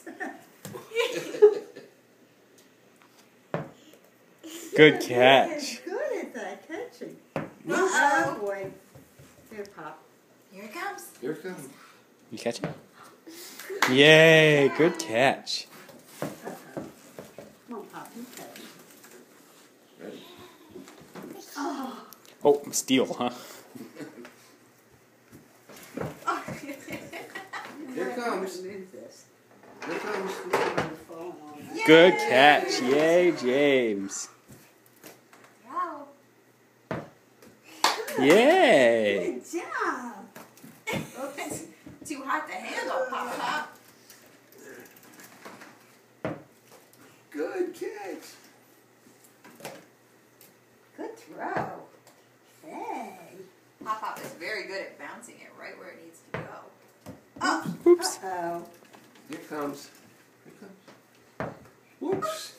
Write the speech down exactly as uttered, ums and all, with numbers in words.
Good catch. You're good at that catching. Uh-oh. Oh boy. Here, Pop. Here it comes. Here it comes. You catch it? Yay, good catch. Uh-oh. Come on, Pop, you catch. Ready? Oh. Oh, steal, huh? Here it comes. Move this. Here it comes. Fall on. Good catch. Yay, James. Wow. Yay. Good job. Oops. Too hot to handle, Pop Pop. Good catch. Good throw. Hey. Pop Pop is very good at bouncing it right where it needs to go. Oh! Oops. Uh-oh. Here it comes. Here it comes. Whoops.